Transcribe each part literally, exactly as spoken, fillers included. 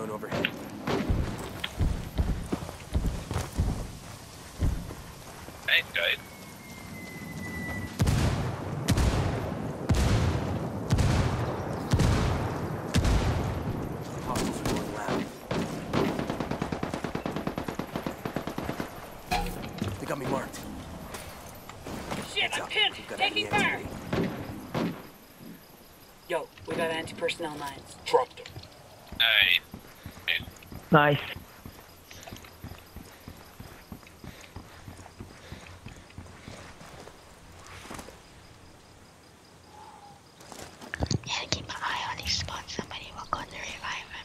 drone overhead. Ain't good. Hostiles are going loud. They got me marked. Shit, I'm pinned! Taking fire! Yo, we got anti-personnel mines. Dropped them. Hey. Nice. Yeah, keep an eye on these spots. Somebody will go to revive him.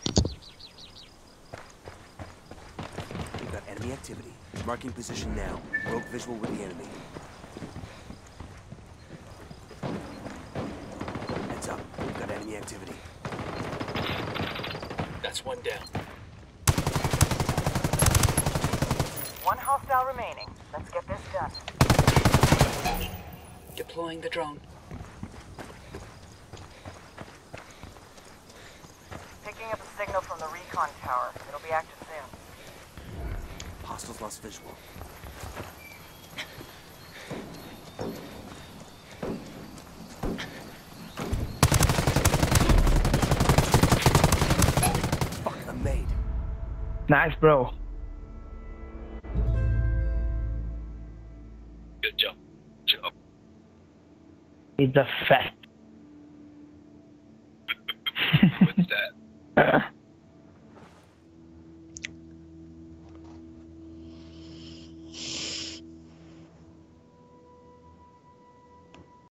We've got enemy activity. Marking position now. Rogue visual with the enemy. Heads up. We've got enemy activity. That's one down. One hostile remaining. Let's get this done. Deploying the drone. Picking up a signal from the recon tower. It'll be active soon. Hostiles lost visual. Fuck, I'm made. Nice, bro. Good job. Job. It's a fact.